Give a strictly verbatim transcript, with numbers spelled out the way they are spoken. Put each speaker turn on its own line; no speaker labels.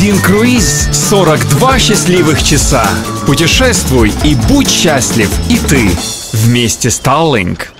Один круиз, сорок два счастливых часа. Путешествуй и будь счастлив и ты вместе с Starlink.